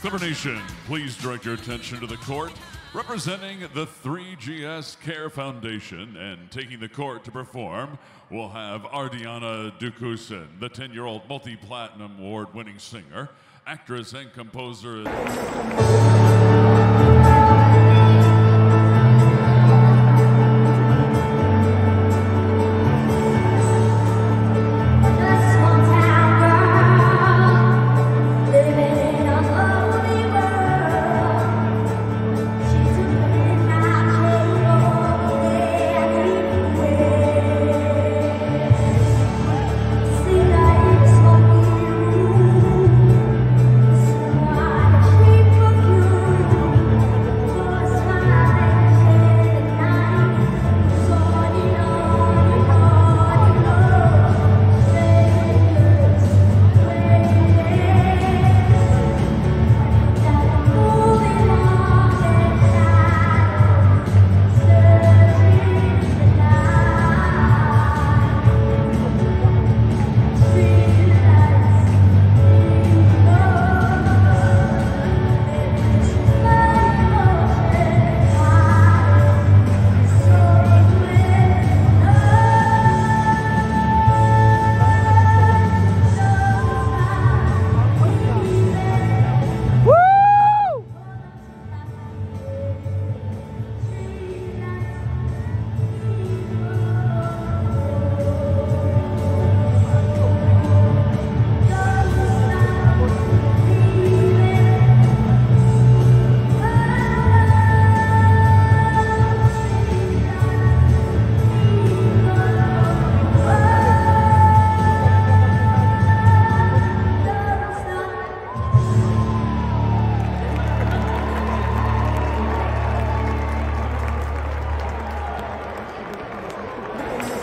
Clever Nation, please direct your attention to the court. Representing the 3GS Care Foundation and taking the court to perform, we'll have Ardiana Dukusin, the 10-year-old multi-platinum award-winning singer, actress and composer.